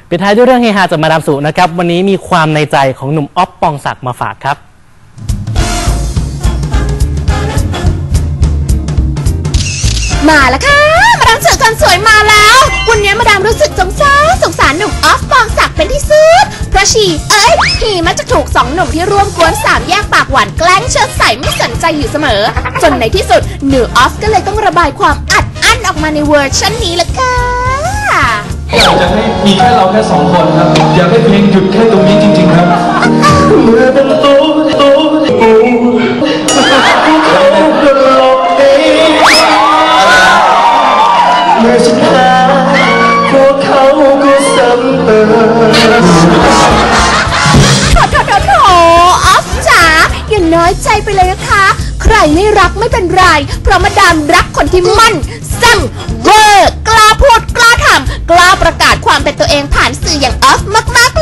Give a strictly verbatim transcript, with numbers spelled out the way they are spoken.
ปิดท้ายด้วยเรื่องเฮฮาจากมาดามสุนะครับวันนี้มีความในใจของหนุ่มอ๊อฟปองศักดิ์มาฝากครับมาแล้วค่ะมาดามสุคนสวยมาแล้ววันนี้มาดามรู้สึกสงสารสงสารหนุ่มอ๊อฟปองศักดิ์เป็นที่สุดเพราะชีเอ้ยฮีมักจะถูกสองหนุ่มที่ร่วมกวนสามแยกปากหวานแกล้งเชิดใส่ไม่สนใจอยู่เสมอจนในที่สุดหนุ่มออฟก็เลยต้องระบายความอัดอั้นออกมาในเวอร์ชันนี้ละค่ะอยากจะให้มีแค่เราแค่สองคนครับอยากให้เพลงหยุดแค่ตรงนี้จริงๆครับเมื่อบนโต๊ะโต๊ะปูเขาก็หลอกเองเมื่อฉันหาพวกเขาก็ซ้ำเติมโถโถโถโถออฟจ๋าอย่าน้อยใจไปเลยนะคะใครไม่รักไม่เป็นไรเพราะมาดามรักคนที่มั่นสั่งเวอร์กล้าพูดกล้าทำกล้าประกาศความเป็นตัวเองผ่านสื่ออย่างออฟมากๆ